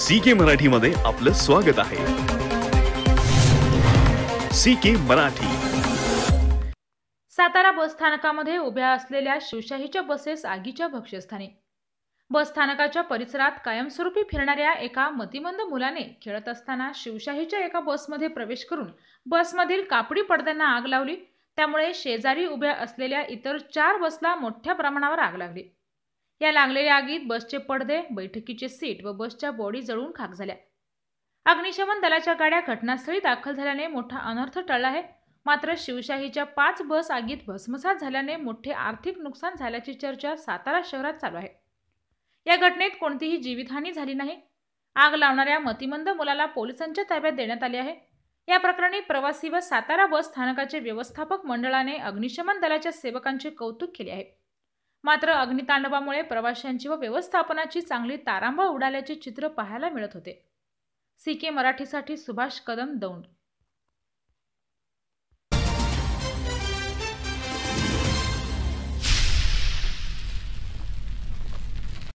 CK मराठीमध्ये आपलं स्वागत आहे। CK मराठी। सातारा बस स्थानकामध्ये उभ्या असलेल्या शिवशाहीच्या बसेस आगीच्या भक्ष्यस्थानी। बस स्थानकाच्या परिसरात कायमस्वरूपी फिरणाऱ्या एका मतिमंद मुलाने खेळत असताना शिवशाहीच्या एका बसमध्ये प्रवेश करून बसमधील कापडी पडद्यांना आग लावली। त्यामुळे शेजारी उभ्या असलेल्या इतर 4 बसला मोठ्या प्रमाणावर आग लागली। या लागलेल्या आगीत बसचे पडदे, बैठकीचे सीट व बसच्या बॉडी जळून खाक झाल्या। अग्निशमन दलाच्या गाड्या घटनास्थळी दाखल झाल्याने मोठा अनर्थ टळला आहे। मात्र शिवशाहीच्या 5 बस आगीत भस्मसात झाल्याने मोठे आर्थिक नुकसान झाल्याची चर्चा सातारा शहरात चालू आहे। या घटनेत कोणतीही जीवितहानी झाली नाही। आग लावणाऱ्या मतिमंद मुलाला पोलिसांच्या ताब्यात देण्यात आले आहे। या प्रकरणी प्रवासी व सातारा बस स्थानकाचे व्यवस्थापक मंडळाने अग्निशमन दलाच्या सेवकांचे कौतुक केले आहे। मात्र अग्नितांडवामुळे प्रवाशांची व व्यवस्थापनाची चांगली तारांबळ उडाल्याचे चित्र पाहायला मिळत होते। CK मराठीसाठी सुभाष कदम, दौंड।